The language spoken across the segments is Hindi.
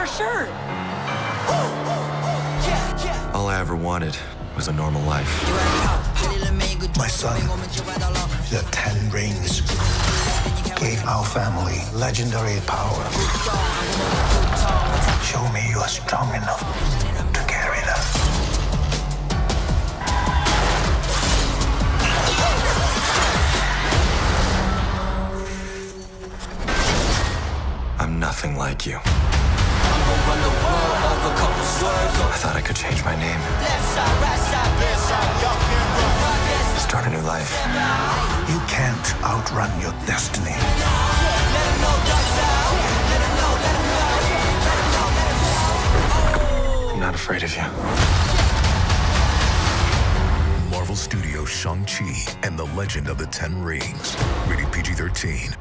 your shirt. All I ever wanted was a normal life. My son, the Ten Rings, gave our family legendary power. Show me you are strong enough to carry them. I'm nothing like you. I thought I could change my name. Start a new life. You can't outrun your destiny. I'm not afraid of you. Marvel Studios' Shang-Chi and the Legend of the Ten Rings. Rated PG-13.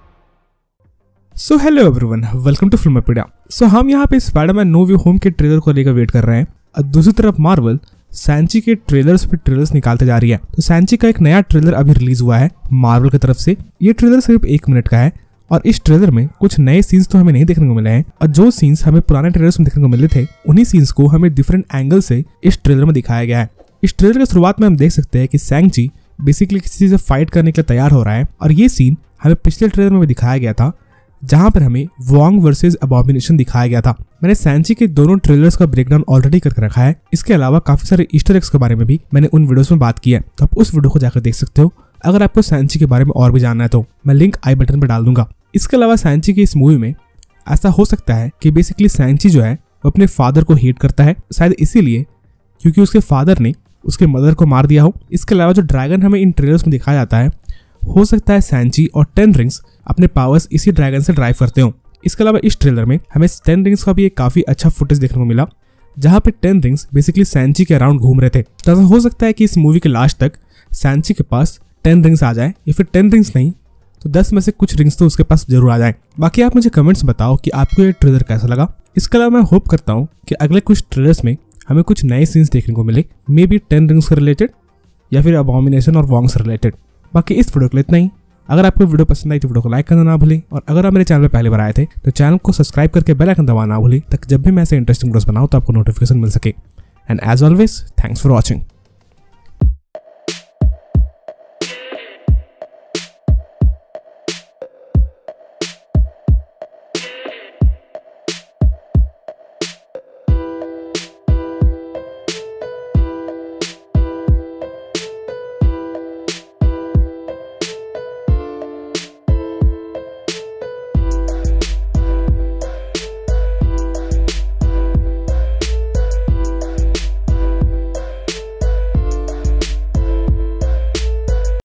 So hello everyone, welcome to Filmopedia. So हम यहाँ पे स्पाइडरमैन नो वे होम के ट्रेलर को लेकर वेट कर रहे हैं और दूसरी तरफ मार्वल सैंची के ट्रेलर्स पे ट्रेलर्स निकालते जा रही है। तो सैंची का एक नया ट्रेलर अभी रिलीज हुआ है मार्वल की तरफ से। ये ट्रेलर सिर्फ 1 मिनट का है और इस ट्रेलर में कुछ नए सीन्स तो हमें नहीं देखने को मिले हैं और जो सीन्स हमें पुराने ट्रेलर्स में देखने को मिले थे उन्हीं सीन्स को हमें डिफरेंट एंगल से इस ट्रेलर में दिखाया गया है। इस ट्रेलर की शुरुआत में हम देख सकते हैं कि शैंग-ची बेसिकली किसी से फाइट करने के लिए तैयार हो रहा है और ये सीन हमें पिछले ट्रेलर में भी दिखाया गया था जहां पर हमें वोंग वर्सेस अबॉमिनेशन दिखाया गया था। मैंने सैंची के दोनों ट्रेलर्स का ब्रेकडाउन ऑलरेडी करके रखा है। इसके अलावा काफी सारे ईस्टर एग्स के बारे में भी मैंने उन वीडियोस में बात की है, तो आप उस वीडियो को जाकर देख सकते हो अगर आपको सैंची के बारे में और भी जानना है तो। मैं लिंक आई बटन पर डाल दूंगा। इसके अलावा सैंची की इस मूवी में ऐसा हो सकता है कि बेसिकली सैंची जो है वो अपने फादर को हेट करता है, शायद इसीलिए क्योंकि उसके फादर ने उसके मदर को मार दिया हो। इसके अलावा जो ड्रैगन हमें इन ट्रेलर्स में दिखाया जाता है हो सकता है सैंची और 10 रिंग्स अपने पावर्स इसी ड्रैगन से ड्राइव करते हो। इसके अलावा इस ट्रेलर में हमें 10 रिंग्स का भी एक काफी अच्छा फुटेज देखने को मिला जहां पे 10 रिंग्स बेसिकली सैंची के अराउंड घूम रहे थे। तो ऐसा हो सकता है कि इस मूवी के लास्ट तक सैंची के पास 10 रिंग्स आ जाए या फिर 10 रिंग्स नहीं तो 10 में से कुछ रिंग्स तो उसके पास जरूर आ जाए। बाकी आप मुझे कमेंट्स बताओ कि आपको ये ट्रेलर कैसा लगा। इसके अलावा मैं होप करता हूँ कि अगले कुछ ट्रेलर्स में हमें कुछ नए सीन्स देखने को मिले, मे बी 10 रिंग्स से रिलेटेड या फिर अबॉमिनेशन और वोंग से रिलेटेड। बाकी इस वीडियो के लिए इतना ही। अगर आपको वीडियो पसंद आई तो वीडियो को लाइक करना ना भूलें और अगर आप मेरे चैनल पर पहले बार आए थे तो चैनल को सब्सक्राइब करके बेल आइकन दबाना ना भूलें ताकि जब भी मैं ऐसे इंटरेस्टिंग वीडियोस बनाऊं तो आपको नोटिफिकेशन मिल सके। And as always thanks for watching.